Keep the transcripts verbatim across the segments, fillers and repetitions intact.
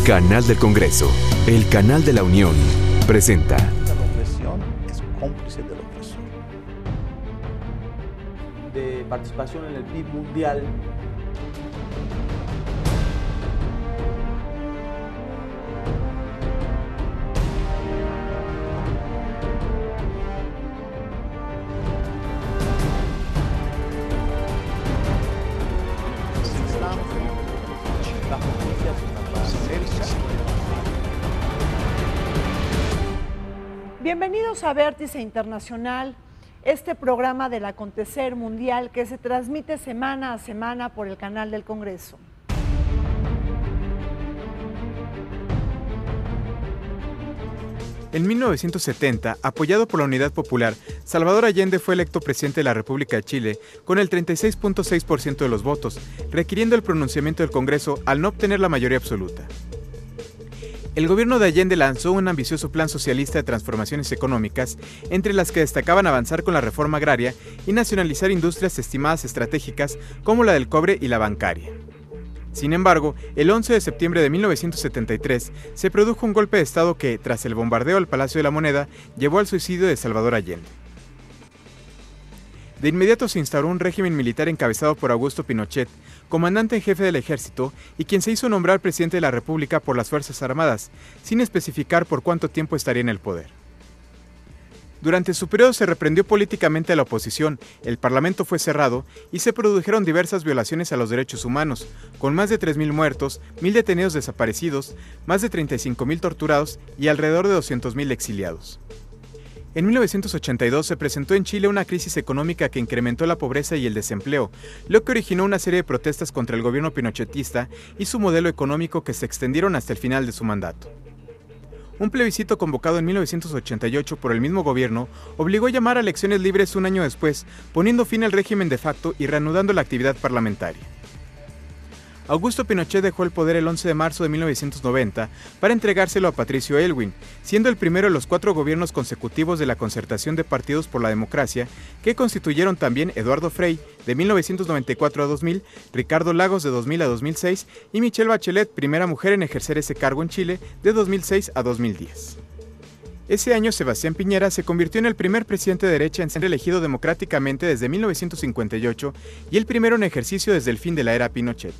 Canal del Congreso, el canal de la Unión, presenta. La opresión es cómplice del opresor. De participación en el P I B mundial. Bienvenidos a Vértice Internacional, este programa del acontecer mundial que se transmite semana a semana por el canal del Congreso. En mil novecientos setenta, apoyado por la Unidad Popular, Salvador Allende fue electo presidente de la República de Chile con el treinta y seis punto seis por ciento de los votos, requiriendo el pronunciamiento del Congreso al no obtener la mayoría absoluta. El gobierno de Allende lanzó un ambicioso plan socialista de transformaciones económicas, entre las que destacaban avanzar con la reforma agraria y nacionalizar industrias estimadas estratégicas como la del cobre y la bancaria. Sin embargo, el once de septiembre de mil novecientos setenta y tres se produjo un golpe de Estado que, tras el bombardeo al Palacio de la Moneda, llevó al suicidio de Salvador Allende. De inmediato se instauró un régimen militar encabezado por Augusto Pinochet, comandante en jefe del ejército y quien se hizo nombrar presidente de la República por las Fuerzas Armadas, sin especificar por cuánto tiempo estaría en el poder. Durante su periodo se reprendió políticamente a la oposición, el Parlamento fue cerrado y se produjeron diversas violaciones a los derechos humanos, con más de tres mil muertos, mil detenidos desaparecidos, más de treinta y cinco mil torturados y alrededor de doscientos mil exiliados. En mil novecientos ochenta y dos se presentó en Chile una crisis económica que incrementó la pobreza y el desempleo, lo que originó una serie de protestas contra el gobierno pinochetista y su modelo económico que se extendieron hasta el final de su mandato. Un plebiscito convocado en mil novecientos ochenta y ocho por el mismo gobierno obligó a llamar a elecciones libres un año después, poniendo fin al régimen de facto y reanudando la actividad parlamentaria. Augusto Pinochet dejó el poder el once de marzo de mil novecientos noventa para entregárselo a Patricio Aylwin, siendo el primero de los cuatro gobiernos consecutivos de la concertación de partidos por la democracia, que constituyeron también Eduardo Frei, de mil novecientos noventa y cuatro a dos mil, Ricardo Lagos, de dos mil a dos mil seis, y Michelle Bachelet, primera mujer en ejercer ese cargo en Chile, de dos mil seis a dos mil diez. Ese año, Sebastián Piñera se convirtió en el primer presidente de derecha en ser elegido democráticamente desde mil novecientos cincuenta y ocho y el primero en ejercicio desde el fin de la era Pinochet.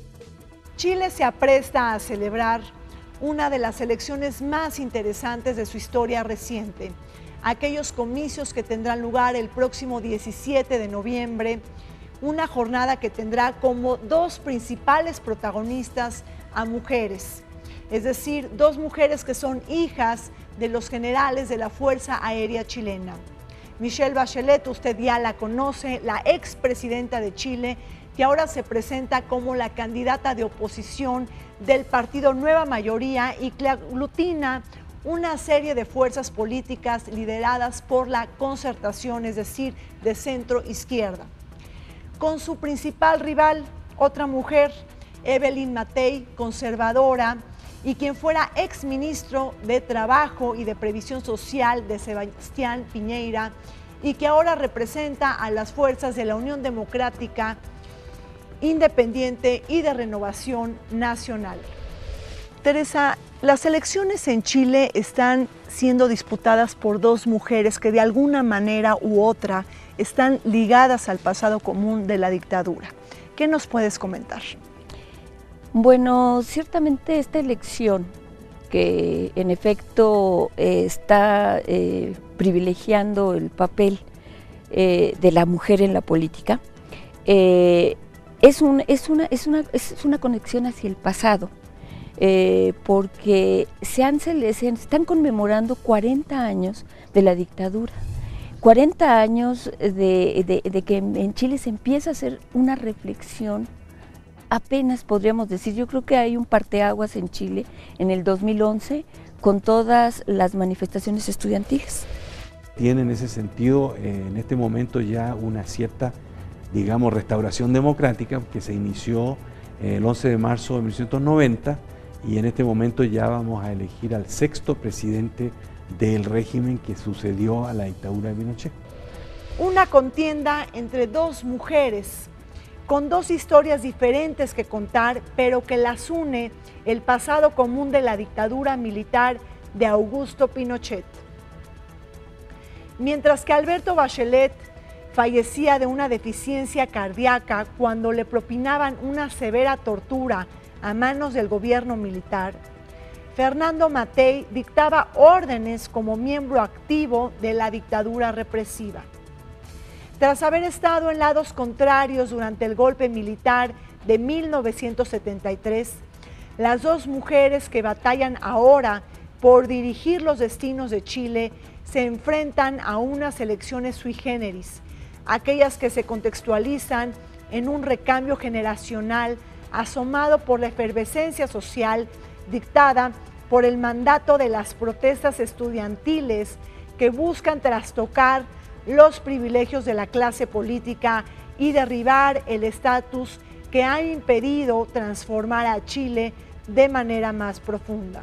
Chile se apresta a celebrar una de las elecciones más interesantes de su historia reciente, aquellos comicios que tendrán lugar el próximo diecisiete de noviembre, una jornada que tendrá como dos principales protagonistas a mujeres, es decir, dos mujeres que son hijas de los generales de la Fuerza Aérea Chilena. Michelle Bachelet, usted ya la conoce, la expresidenta de Chile, que ahora se presenta como la candidata de oposición del partido Nueva Mayoría y que aglutina una serie de fuerzas políticas lideradas por la concertación, es decir, de centro izquierda. Con su principal rival, otra mujer, Evelyn Matei, conservadora, y quien fuera exministro de Trabajo y de Previsión Social de Sebastián Piñera, y que ahora representa a las fuerzas de la Unión Democrática Independiente y de Renovación Nacional. Teresa, las elecciones en Chile están siendo disputadas por dos mujeres que de alguna manera u otra están ligadas al pasado común de la dictadura. ¿Qué nos puedes comentar? Bueno, ciertamente esta elección, que en efecto eh, está eh, privilegiando el papel eh, de la mujer en la política, eh, Es, un, es, una, es, una, es una conexión hacia el pasado, eh, porque se, han, se están conmemorando cuarenta años de la dictadura, cuarenta años de, de, de que en Chile se empieza a hacer una reflexión, apenas podríamos decir, yo creo que hay un parteaguas en Chile en el dos mil once con todas las manifestaciones estudiantiles. Tiene en ese sentido, eh, en este momento ya una cierta, digamos, restauración democrática que se inició el once de marzo de mil novecientos noventa y en este momento ya vamos a elegir al sexto presidente del régimen que sucedió a la dictadura de Pinochet. Una contienda entre dos mujeres con dos historias diferentes que contar, pero que las une el pasado común de la dictadura militar de Augusto Pinochet. Mientras que Alberto Bachelet fallecía de una deficiencia cardíaca cuando le propinaban una severa tortura a manos del gobierno militar, Fernando Mattei dictaba órdenes como miembro activo de la dictadura represiva. Tras haber estado en lados contrarios durante el golpe militar de mil novecientos setenta y tres, las dos mujeres que batallan ahora por dirigir los destinos de Chile se enfrentan a unas elecciones sui generis, aquellas que se contextualizan en un recambio generacional asomado por la efervescencia social dictada por el mandato de las protestas estudiantiles que buscan trastocar los privilegios de la clase política y derribar el estatus que ha impedido transformar a Chile de manera más profunda.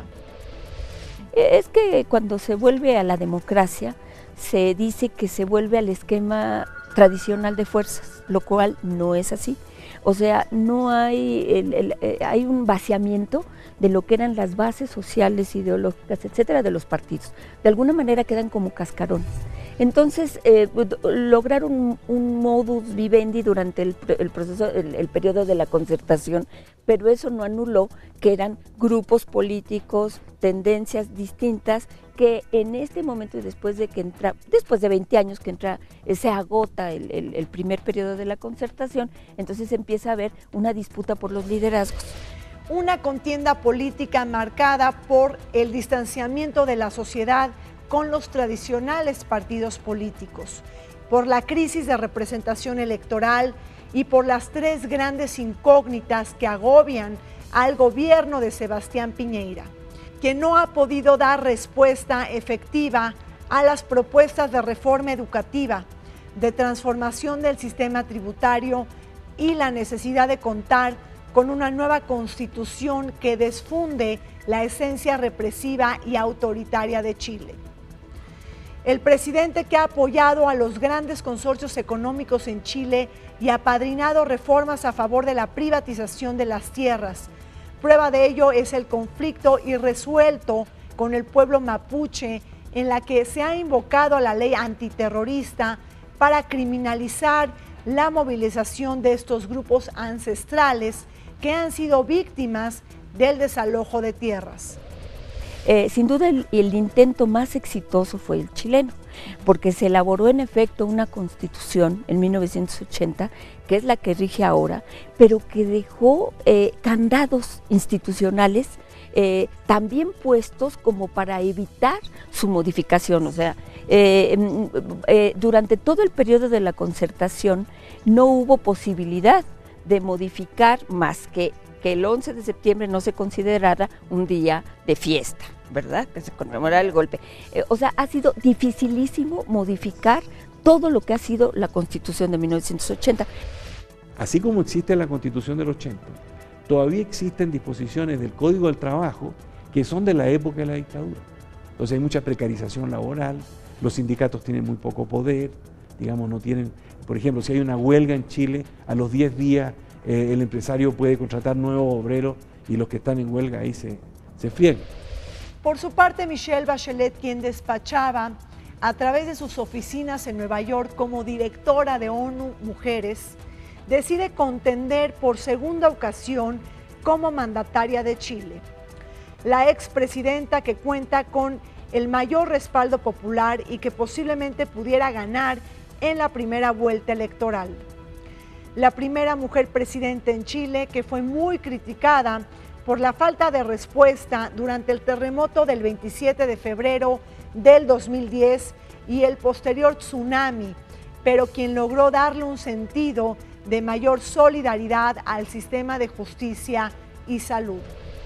Es que cuando se vuelve a la democracia, se dice que se vuelve al esquema tradicional de fuerzas, lo cual no es así. O sea, no hay, el, el, eh, hay un vaciamiento de lo que eran las bases sociales, ideológicas, etcétera, de los partidos. De alguna manera quedan como cascarones. Entonces, eh, lograron un, un modus vivendi durante el, el proceso, el, el periodo de la concertación, pero eso no anuló que eran grupos políticos, tendencias distintas, que en este momento y después de que entra, después de veinte años que entra, eh, se agota el, el, el primer periodo de la concertación, entonces empieza a haber una disputa por los liderazgos. Una contienda política marcada por el distanciamiento de la sociedad con los tradicionales partidos políticos, por la crisis de representación electoral y por las tres grandes incógnitas que agobian al gobierno de Sebastián Piñera, que no ha podido dar respuesta efectiva a las propuestas de reforma educativa, de transformación del sistema tributario y la necesidad de contar con una nueva constitución que desfunde la esencia represiva y autoritaria de Chile. El presidente que ha apoyado a los grandes consorcios económicos en Chile y ha apadrinado reformas a favor de la privatización de las tierras. Prueba de ello es el conflicto irresuelto con el pueblo mapuche, en la que se ha invocado a la ley antiterrorista para criminalizar la movilización de estos grupos ancestrales que han sido víctimas del desalojo de tierras. Eh, sin duda el, el intento más exitoso fue el chileno, porque se elaboró en efecto una constitución en mil novecientos ochenta, que es la que rige ahora, pero que dejó eh, candados institucionales eh, también puestos como para evitar su modificación. O sea, eh, eh, durante todo el periodo de la concertación no hubo posibilidad de modificar más que que el once de septiembre no se considerara un día de fiesta, ¿verdad? Que se conmemora el golpe. Eh, o sea, ha sido dificilísimo modificar todo lo que ha sido la Constitución de mil novecientos ochenta. Así como existe la Constitución del ochenta, todavía existen disposiciones del Código del Trabajo que son de la época de la dictadura. Entonces hay mucha precarización laboral, los sindicatos tienen muy poco poder, digamos, no tienen, por ejemplo, si hay una huelga en Chile, a los diez días Eh, el empresario puede contratar nuevos obreros y los que están en huelga ahí se, se friegan. Por su parte, Michelle Bachelet, quien despachaba a través de sus oficinas en Nueva York como directora de ONU Mujeres, decide contender por segunda ocasión como mandataria de Chile. La expresidenta, que cuenta con el mayor respaldo popular y que posiblemente pudiera ganar en la primera vuelta electoral. La primera mujer presidenta en Chile, que fue muy criticada por la falta de respuesta durante el terremoto del veintisiete de febrero del dos mil diez y el posterior tsunami, pero quien logró darle un sentido de mayor solidaridad al sistema de justicia y salud.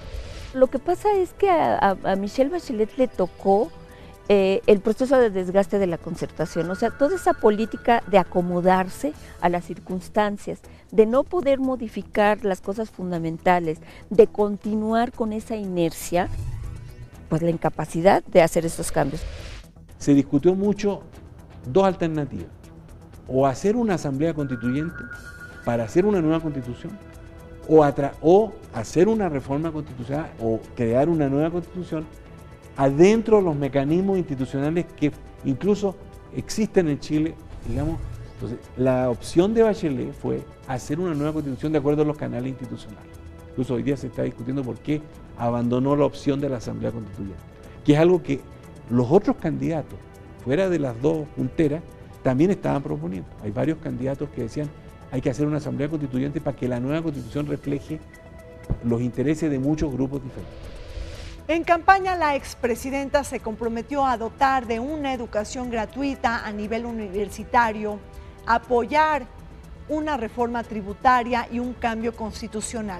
Lo que pasa es que a, a, a Michelle Bachelet le tocó Eh, el proceso de desgaste de la concertación, o sea, toda esa política de acomodarse a las circunstancias, de no poder modificar las cosas fundamentales, de continuar con esa inercia, pues la incapacidad de hacer esos cambios. Se discutió mucho dos alternativas, o hacer una asamblea constituyente para hacer una nueva constitución o, atra o hacer una reforma constitucional o crear una nueva constitución adentro de los mecanismos institucionales que incluso existen en Chile, digamos. Entonces, la opción de Bachelet fue hacer una nueva constitución de acuerdo a los canales institucionales. Incluso hoy día se está discutiendo por qué abandonó la opción de la Asamblea Constituyente, que es algo que los otros candidatos, fuera de las dos punteras, también estaban proponiendo. Hay varios candidatos que decían hay que hacer una Asamblea Constituyente para que la nueva Constitución refleje los intereses de muchos grupos diferentes. En campaña, la expresidenta se comprometió a dotar de una educación gratuita a nivel universitario, apoyar una reforma tributaria y un cambio constitucional.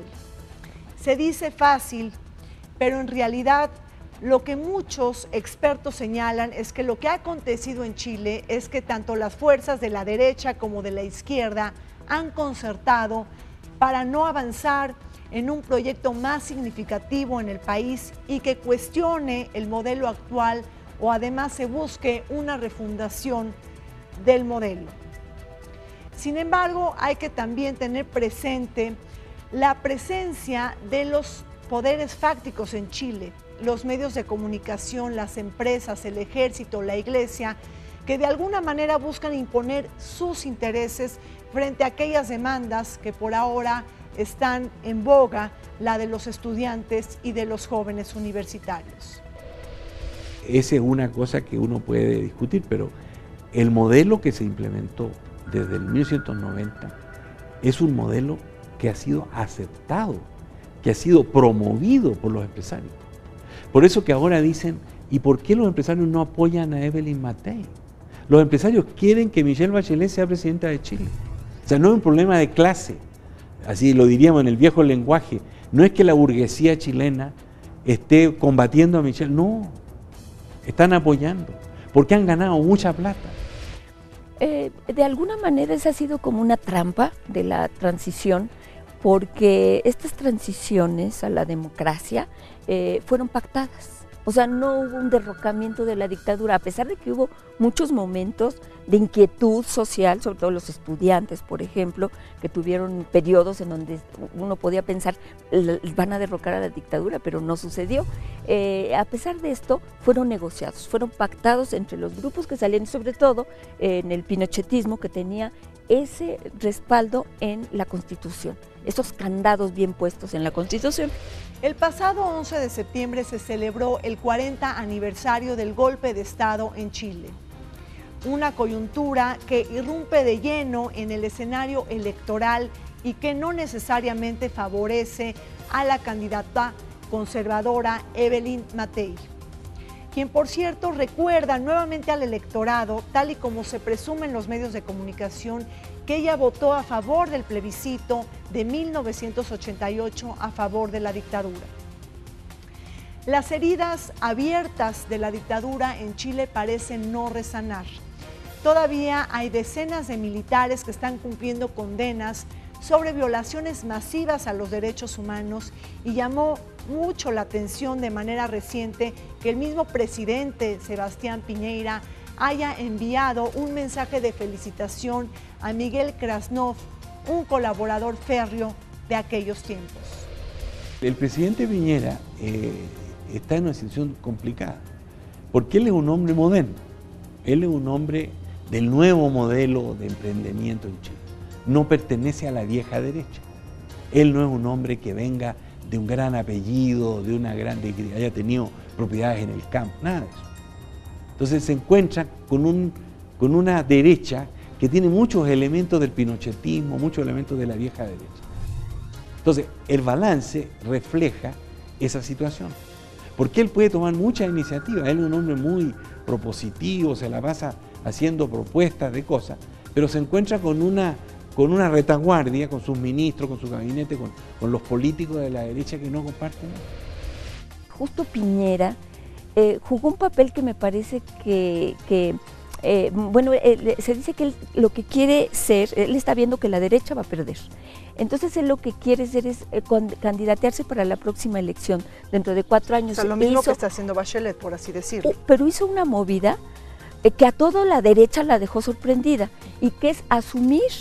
Se dice fácil, pero en realidad lo que muchos expertos señalan es que lo que ha acontecido en Chile es que tanto las fuerzas de la derecha como de la izquierda han concertado para no avanzar en un proyecto más significativo en el país y que cuestione el modelo actual o además se busque una refundación del modelo. Sin embargo, hay que también tener presente la presencia de los poderes fácticos en Chile, los medios de comunicación, las empresas, el ejército, la iglesia, que de alguna manera buscan imponer sus intereses frente a aquellas demandas que por ahora están en boga, la de los estudiantes y de los jóvenes universitarios. Esa es una cosa que uno puede discutir, pero el modelo que se implementó desde el mil novecientos noventa es un modelo que ha sido aceptado, que ha sido promovido por los empresarios. Por eso que ahora dicen, ¿y por qué los empresarios no apoyan a Evelyn Matei? Los empresarios quieren que Michelle Bachelet sea presidenta de Chile. O sea, no es un problema de clase, así lo diríamos en el viejo lenguaje. No es que la burguesía chilena esté combatiendo a Michelle, no, están apoyando, porque han ganado mucha plata. Eh, de alguna manera esa ha sido como una trampa de la transición, porque estas transiciones a la democracia eh, fueron pactadas. O sea, no hubo un derrocamiento de la dictadura, a pesar de que hubo muchos momentos de inquietud social, sobre todo los estudiantes, por ejemplo, que tuvieron periodos en donde uno podía pensar, van a derrocar a la dictadura, pero no sucedió. Eh, a pesar de esto, fueron negociados, fueron pactados entre los grupos que salían, sobre todo eh, en el pinochetismo, que tenía ese respaldo en la Constitución, esos candados bien puestos en la Constitución. El pasado once de septiembre se celebró el cuarenta aniversario del golpe de Estado en Chile. Una coyuntura que irrumpe de lleno en el escenario electoral y que no necesariamente favorece a la candidata conservadora Evelyn Matei, quien por cierto recuerda nuevamente al electorado, tal y como se presume en los medios de comunicación, que ella votó a favor del plebiscito de mil novecientos ochenta y ocho a favor de la dictadura. Las heridas abiertas de la dictadura en Chile parecen no resanar. Todavía hay decenas de militares que están cumpliendo condenas sobre violaciones masivas a los derechos humanos y llamó mucho la atención de manera reciente que el mismo presidente Sebastián Piñera haya enviado un mensaje de felicitación a Miguel Krasnov, un colaborador férreo de aquellos tiempos. El presidente Piñera eh, está en una situación complicada, porque él es un hombre moderno, él es un hombre del nuevo modelo de emprendimiento en Chile, no pertenece a la vieja derecha, él no es un hombre que venga de un gran apellido, de una gran, de que haya tenido propiedades en el campo, nada de eso. Entonces se encuentra con, un, con una derecha que tiene muchos elementos del pinochetismo, muchos elementos de la vieja derecha. Entonces el balance refleja esa situación, porque él puede tomar muchas iniciativas, él es un hombre muy propositivo, se la pasa haciendo propuestas de cosas, pero se encuentra con una, con una retaguardia, con sus ministros, con su gabinete, con, con los políticos de la derecha que no comparten. Justo Piñera Eh, jugó un papel que me parece que, que eh, bueno, eh, se dice que él lo que quiere ser, él está viendo que la derecha va a perder. Entonces él lo que quiere ser es eh, candidatearse para la próxima elección, dentro de cuatro años. O sea, lo mismo hizo, que está haciendo Bachelet, por así decirlo. Pero hizo una movida eh, que a toda la derecha la dejó sorprendida, y que es asumir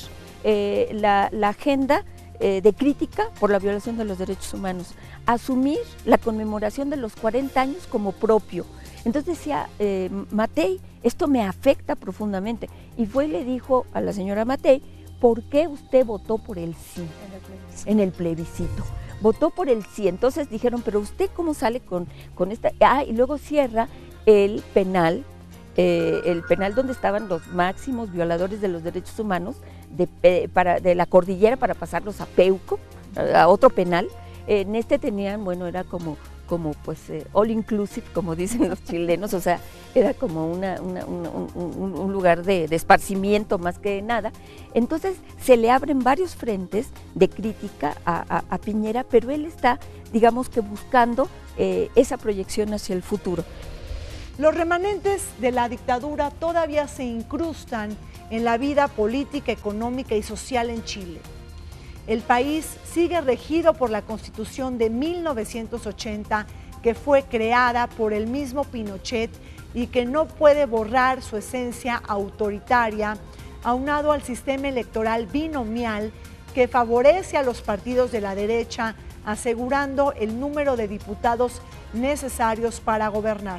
eh, la, la agenda eh, de crítica por la violación de los derechos humanos, asumir la conmemoración de los cuarenta años como propio. Entonces decía eh, Matei, esto me afecta profundamente, y fue y le dijo a la señora Matei, ¿por qué usted votó por el sí en el plebiscito? En el plebiscito. Votó por el sí, entonces dijeron, pero usted cómo sale con, con esta... Ah, y luego cierra el penal, eh, el penal donde estaban los máximos violadores de los derechos humanos de, eh, para, de la cordillera para pasarlos a Peuco, a, a otro penal. Eh, en este tenían, bueno, era como... como pues eh, all inclusive, como dicen los chilenos, o sea, era como una, una, una, un, un lugar de, de esparcimiento más que nada. Entonces se le abren varios frentes de crítica a, a, a Piñera, pero él está, digamos que buscando eh, esa proyección hacia el futuro. Los remanentes de la dictadura todavía se incrustan en la vida política, económica y social en Chile. El país sigue regido por la Constitución de mil novecientos ochenta, que fue creada por el mismo Pinochet y que no puede borrar su esencia autoritaria, aunado al sistema electoral binomial que favorece a los partidos de la derecha, asegurando el número de diputados necesarios para gobernar.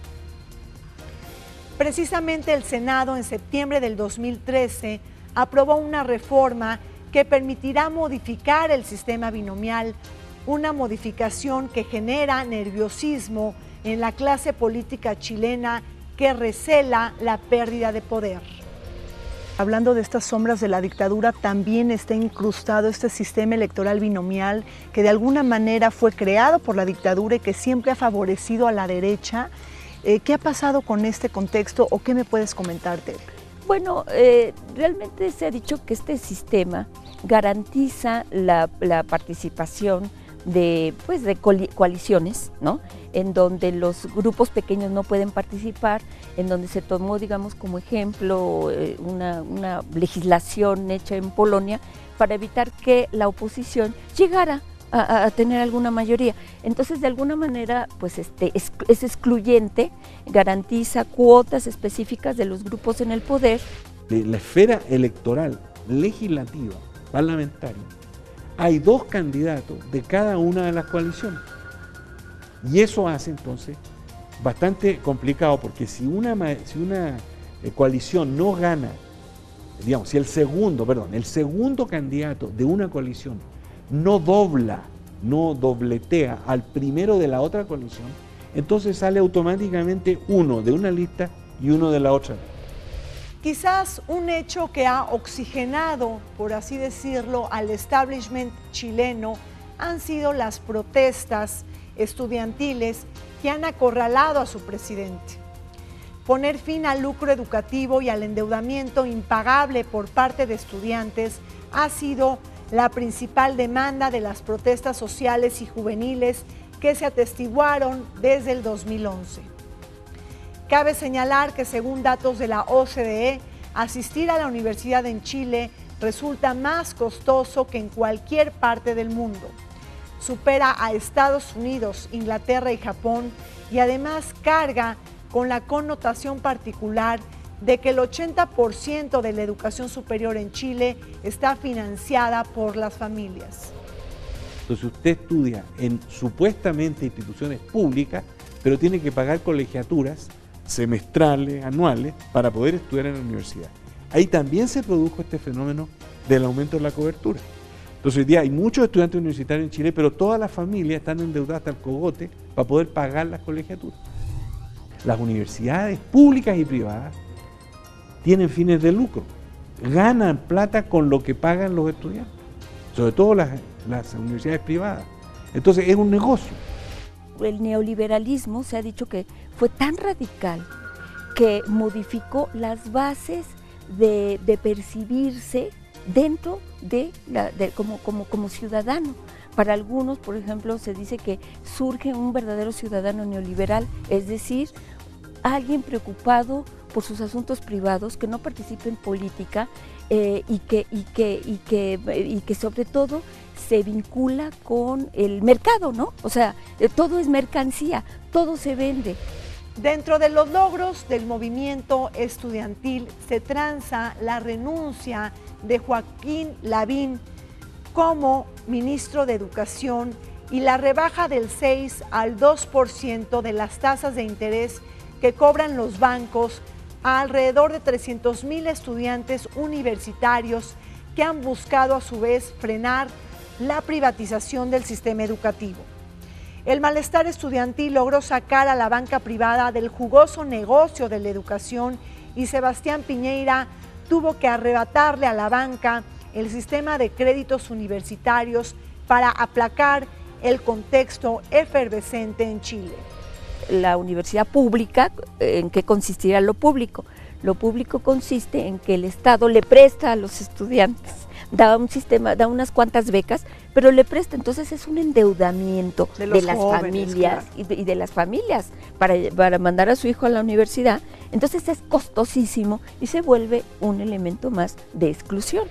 Precisamente el Senado, en septiembre del dos mil trece, aprobó una reforma que permitirá modificar el sistema binomial, una modificación que genera nerviosismo en la clase política chilena que recela la pérdida de poder. Hablando de estas sombras de la dictadura, también está incrustado este sistema electoral binomial que de alguna manera fue creado por la dictadura y que siempre ha favorecido a la derecha. Eh, ¿Qué ha pasado con este contexto o qué me puedes comentar de él? Bueno, eh, realmente se ha dicho que este sistema garantiza la, la participación de, pues, de coaliciones, ¿no? En donde los grupos pequeños no pueden participar, en donde se tomó, digamos, como ejemplo eh, una, una legislación hecha en Polonia para evitar que la oposición llegara a, a tener alguna mayoría. Entonces, de alguna manera, pues este, es, es excluyente, garantiza cuotas específicas de los grupos en el poder. De la esfera electoral, legislativa, parlamentaria, hay dos candidatos de cada una de las coaliciones. Y eso hace entonces bastante complicado, porque si una, si una coalición no gana, digamos, si el segundo, perdón, el segundo candidato de una coalición no dobla, no dobletea al primero de la otra coalición, entonces sale automáticamente uno de una lista y uno de la otra. Quizás un hecho que ha oxigenado, por así decirlo, al establishment chileno han sido las protestas estudiantiles que han acorralado a su presidente. Poner fin al lucro educativo y al endeudamiento impagable por parte de estudiantes ha sido la principal demanda de las protestas sociales y juveniles que se atestiguaron desde el dos mil once. Cabe señalar que según datos de la O C D E, asistir a la universidad en Chile resulta más costoso que en cualquier parte del mundo. Supera a Estados Unidos, Inglaterra y Japón, y además carga con la connotación particular de que el ochenta por ciento de la educación superior en Chile está financiada por las familias. Entonces usted estudia en supuestamente instituciones públicas, pero tiene que pagar colegiaturas semestrales, anuales, para poder estudiar en la universidad. Ahí también se produjo este fenómeno del aumento de la cobertura. Entonces hoy día hay muchos estudiantes universitarios en Chile, pero todas las familias están endeudadas hasta el cogote para poder pagar las colegiaturas. Las universidades públicas y privadas tienen fines de lucro, ganan plata con lo que pagan los estudiantes, sobre todo las, las universidades privadas. Entonces es un negocio. El neoliberalismo se ha dicho que fue tan radical que modificó las bases de, de percibirse dentro de, la, de como, como, como ciudadano. Para algunos, por ejemplo, se dice que surge un verdadero ciudadano neoliberal, es decir, alguien preocupado por sus asuntos privados, que no participe en política eh, y, que, y, que, y, que, y que sobre todo se vincula con el mercado, ¿no? O sea, eh, todo es mercancía, todo se vende. Dentro de los logros del movimiento estudiantil se transa la renuncia de Joaquín Lavín como ministro de Educación y la rebaja del seis al dos por ciento de las tasas de interés que cobran los bancos a alrededor de trescientos mil estudiantes universitarios que han buscado a su vez frenar la privatización del sistema educativo. El malestar estudiantil logró sacar a la banca privada del jugoso negocio de la educación y Sebastián Piñera tuvo que arrebatarle a la banca el sistema de créditos universitarios para aplacar el contexto efervescente en Chile. La universidad pública, ¿en qué consistirá lo público? Lo público consiste en que el Estado le presta a los estudiantes, da un sistema, da unas cuantas becas, pero le presta, entonces es un endeudamiento de, de las jóvenes, familias, claro. y, de, y de las familias para, para mandar a su hijo a la universidad, entonces es costosísimo y se vuelve un elemento más de exclusión.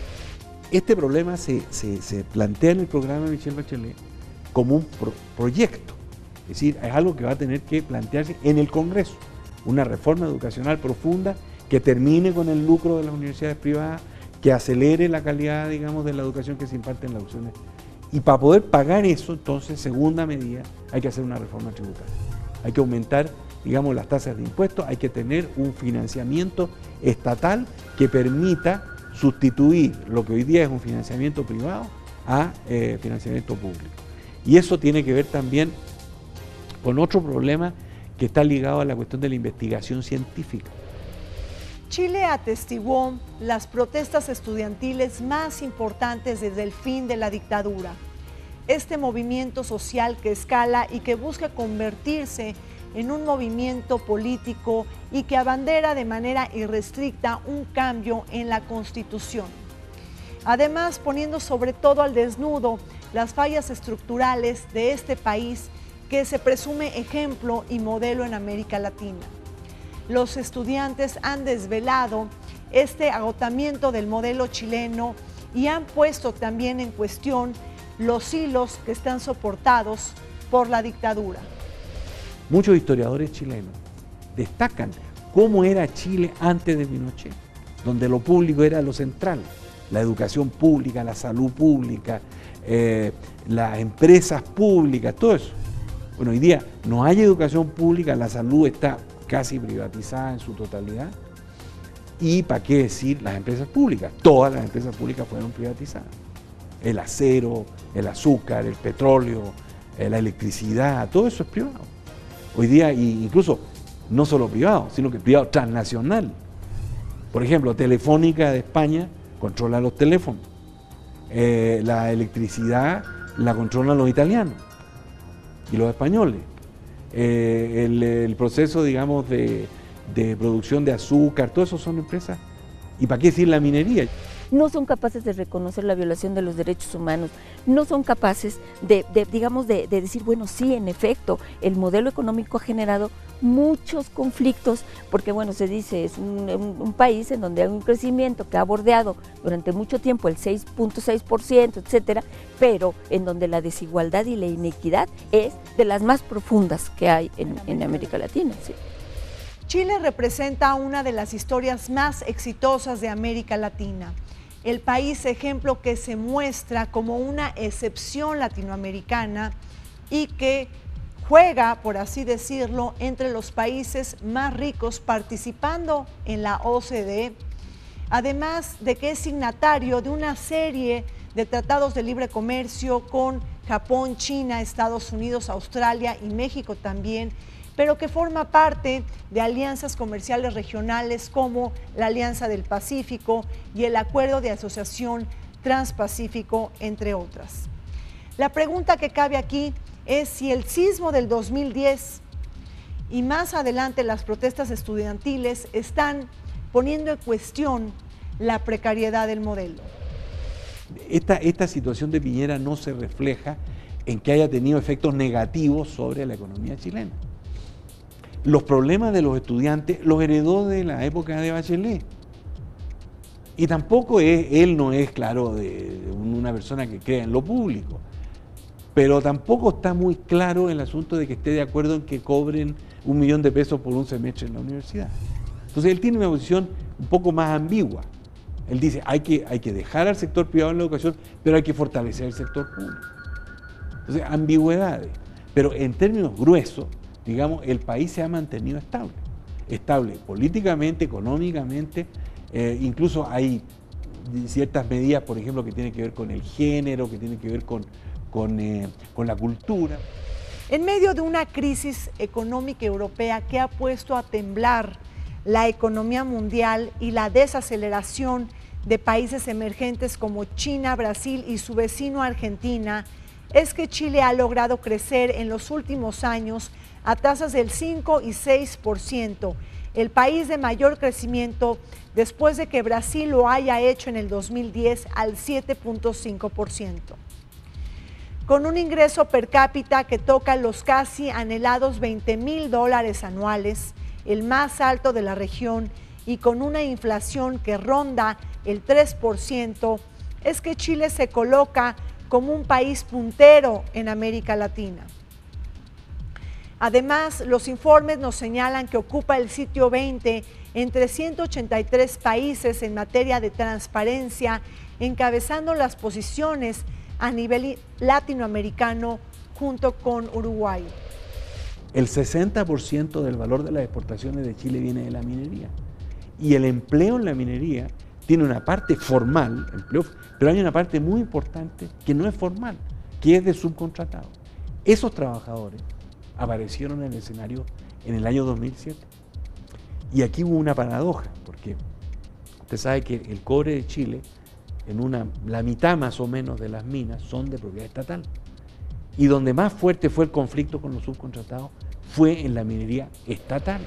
Este problema se, se, se plantea en el programa de Michelle Bachelet como un pro, proyecto, es decir, es algo que va a tener que plantearse en el Congreso, una reforma educacional profunda que termine con el lucro de las universidades privadas, que acelere la calidad, digamos, de la educación que se imparte en las opciones. Y para poder pagar eso, entonces, segunda medida, hay que hacer una reforma tributaria. Hay que aumentar, digamos, las tasas de impuestos, hay que tener un financiamiento estatal que permita sustituir lo que hoy día es un financiamiento privado a eh, financiamiento público. Y eso tiene que ver también con otro problema que está ligado a la cuestión de la investigación científica. Chile atestiguó las protestas estudiantiles más importantes desde el fin de la dictadura. Este movimiento social que escala y que busca convertirse en un movimiento político y que abandera de manera irrestricta un cambio en la Constitución. Además, poniendo sobre todo al desnudo las fallas estructurales de este país que se presume ejemplo y modelo en América Latina. Los estudiantes han desvelado este agotamiento del modelo chileno y han puesto también en cuestión los hilos que están soportados por la dictadura. Muchos historiadores chilenos destacan cómo era Chile antes de Pinochet, donde lo público era lo central, la educación pública, la salud pública, eh, las empresas públicas, todo eso. Bueno, hoy día no hay educación pública, la salud está casi privatizada en su totalidad. Y para qué decir las empresas públicas, todas las empresas públicas fueron privatizadas. El acero, el azúcar, el petróleo, la electricidad, todo eso es privado. Hoy día, incluso no solo privado, sino que privado transnacional. Por ejemplo, Telefónica de España controla los teléfonos. Eh, la electricidad la controlan los italianos y los españoles. Eh, el, el proceso, digamos, de, de producción de azúcar, todo eso son empresas. ¿Y para qué decir la minería? No son capaces de reconocer la violación de los derechos humanos, no son capaces de, de digamos, de, de decir, bueno, sí, en efecto, el modelo económico ha generado muchos conflictos, porque bueno, se dice, es un, un, un país en donde hay un crecimiento que ha bordeado durante mucho tiempo el seis punto seis por ciento, etcétera, pero en donde la desigualdad y la inequidad es de las más profundas que hay en, en América Latina. Sí. Chile representa una de las historias más exitosas de América Latina. El país ejemplo que se muestra como una excepción latinoamericana y que juega, por así decirlo, entre los países más ricos participando en la O C D E, además de que es signatario de una serie de tratados de libre comercio con Japón, China, Estados Unidos, Australia y México también, pero que forma parte de alianzas comerciales regionales como la Alianza del Pacífico y el Acuerdo de Asociación Transpacífico, entre otras. La pregunta que cabe aquí es si el sismo del dos mil diez y más adelante las protestas estudiantiles están poniendo en cuestión la precariedad del modelo. Esta, esta situación de Piñera no se refleja en que haya tenido efectos negativos sobre la economía chilena. Los problemas de los estudiantes los heredó de la época de Bachelet. Y tampoco es, él no es, claro, de, de una persona que crea en lo público. Pero tampoco está muy claro el asunto de que esté de acuerdo en que cobren un millón de pesos por un semestre en la universidad. Entonces él tiene una posición un poco más ambigua. Él dice, hay que, hay que dejar al sector privado en la educación, pero hay que fortalecer el sector público. Entonces, ambigüedades. Pero en términos gruesos, digamos, el país se ha mantenido estable. Estable políticamente, económicamente, eh, incluso hay ciertas medidas, por ejemplo, que tienen que ver con el género, que tienen que ver con, con, eh, con la cultura. En medio de una crisis económica europea que ha puesto a temblar la economía mundial y la desaceleración de países emergentes como China, Brasil y su vecino Argentina, es que Chile ha logrado crecer en los últimos años a tasas del cinco y seis por ciento, el país de mayor crecimiento después de que Brasil lo haya hecho en el dos mil diez al siete punto cinco por ciento. Con un ingreso per cápita que toca los casi anhelados veinte mil dólares anuales, el más alto de la región, y con una inflación que ronda el tres por ciento, es que Chile se coloca como un país puntero en América Latina. Además, los informes nos señalan que ocupa el sitio veinte entre ciento ochenta y tres países en materia de transparencia, encabezando las posiciones a nivel latinoamericano junto con Uruguay. El sesenta por ciento del valor de las exportaciones de Chile viene de la minería. Y el empleo en la minería tiene una parte formal, empleo, pero hay una parte muy importante que no es formal, que es de subcontratados. Esos trabajadores aparecieron en el escenario en el año dos mil siete. Y aquí hubo una paradoja, porque usted sabe que el cobre de Chile, en una, la mitad más o menos de las minas son de propiedad estatal. Y donde más fuerte fue el conflicto con los subcontratados fue en la minería estatal.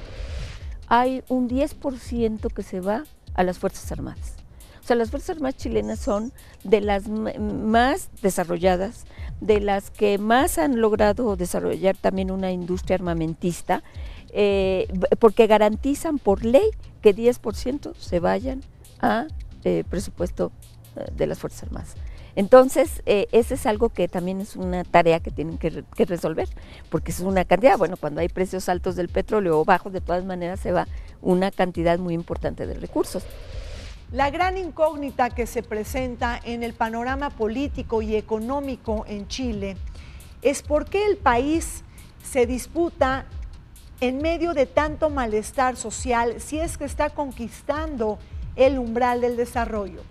Hay un diez por ciento que se va a las Fuerzas Armadas. O sea, las Fuerzas Armadas chilenas son de las más desarrolladas, de las que más han logrado desarrollar también una industria armamentista, eh, porque garantizan por ley que diez por ciento se vayan a eh, presupuesto de las Fuerzas Armadas. Entonces, eh, ese es algo que también es una tarea que tienen que, que resolver, porque es una cantidad, bueno, cuando hay precios altos del petróleo o bajos, de todas maneras se va una cantidad muy importante de recursos. La gran incógnita que se presenta en el panorama político y económico en Chile es por qué el país se disputa en medio de tanto malestar social si es que está conquistando el umbral del desarrollo.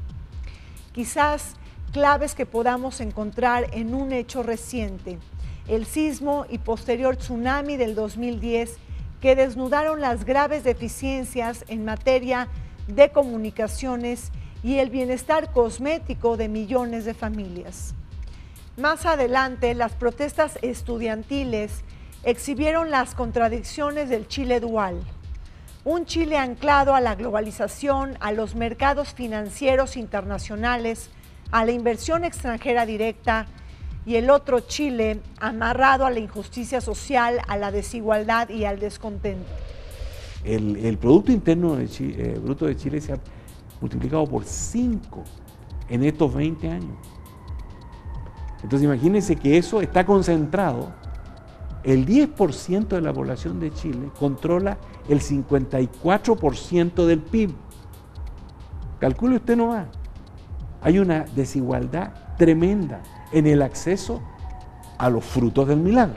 Quizás claves que podamos encontrar en un hecho reciente, el sismo y posterior tsunami del dos mil diez, que desnudaron las graves deficiencias en materia de comunicaciones y el bienestar cosmético de millones de familias. Más adelante, las protestas estudiantiles exhibieron las contradicciones del Chile dual. Un Chile anclado a la globalización, a los mercados financieros internacionales, a la inversión extranjera directa, y el otro Chile amarrado a la injusticia social, a la desigualdad y al descontento. El, el Producto Interno de Chile, eh, Bruto de Chile se ha multiplicado por cinco en estos veinte años. Entonces imagínense que eso está concentrado, el diez por ciento de la población de Chile controla el cincuenta y cuatro por ciento del P I B. Calcule usted nomás. Hay una desigualdad tremenda en el acceso a los frutos del milagro.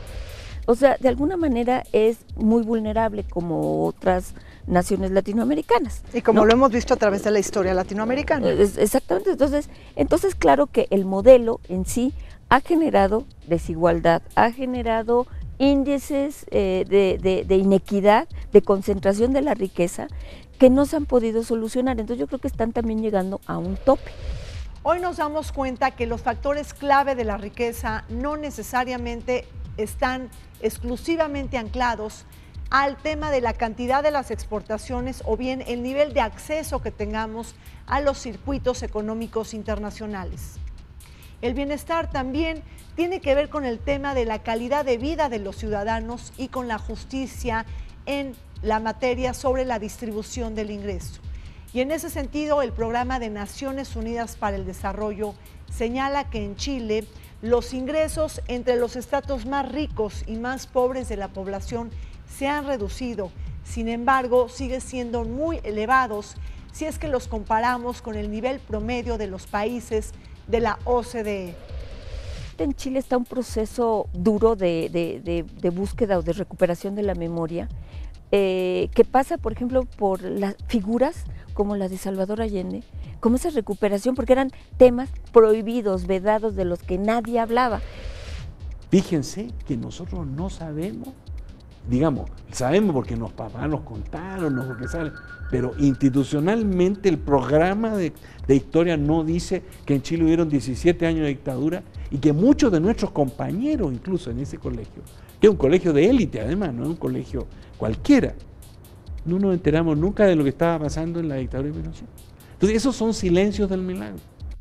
O sea, de alguna manera es muy vulnerable como otras naciones latinoamericanas. Y como ¿no? lo hemos visto a través de la historia latinoamericana. Es, exactamente, entonces, entonces claro que el modelo en sí ha generado desigualdad, ha generado índices eh, de, de, de inequidad, de concentración de la riqueza, que no se han podido solucionar. Entonces yo creo que están también llegando a un tope. Hoy nos damos cuenta que los factores clave de la riqueza no necesariamente están exclusivamente anclados al tema de la cantidad de las exportaciones o bien el nivel de acceso que tengamos a los circuitos económicos internacionales. El bienestar también tiene que ver con el tema de la calidad de vida de los ciudadanos y con la justicia en la materia sobre la distribución del ingreso. Y en ese sentido, el Programa de Naciones Unidas para el Desarrollo señala que en Chile los ingresos entre los estratos más ricos y más pobres de la población se han reducido. Sin embargo, siguen siendo muy elevados si es que los comparamos con el nivel promedio de los países de la O C D E. En Chile está un proceso duro de, de, de, de búsqueda o de recuperación de la memoria, eh, que pasa, por ejemplo, por las figuras como la de Salvador Allende, como esa recuperación, porque eran temas prohibidos, vedados, de los que nadie hablaba. Fíjense que nosotros no sabemos, digamos, sabemos porque los papás nos contaron, no porque saben, pero institucionalmente el programa de, de historia no dice que en Chile hubieron diecisiete años de dictadura y que muchos de nuestros compañeros, incluso en ese colegio, que es un colegio de élite además, no es un colegio cualquiera, no nos enteramos nunca de lo que estaba pasando en la dictadura de Pinochet. Entonces esos son silencios del milagro.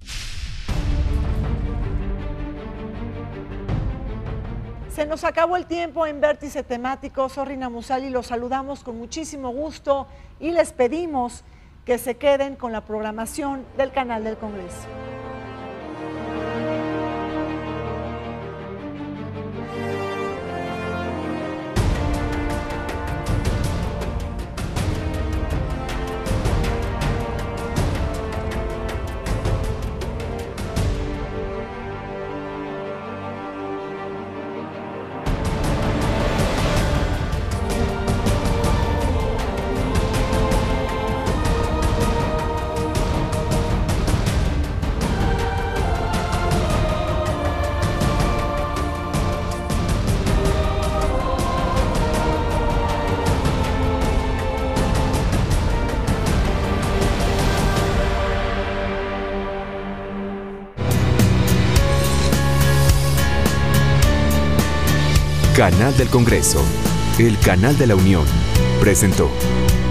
Se nos acabó el tiempo en Vértice Temático. Soy Rina Musali, los saludamos con muchísimo gusto y les pedimos que se queden con la programación del canal del Congreso. Canal del Congreso, el canal de la Unión, presentó.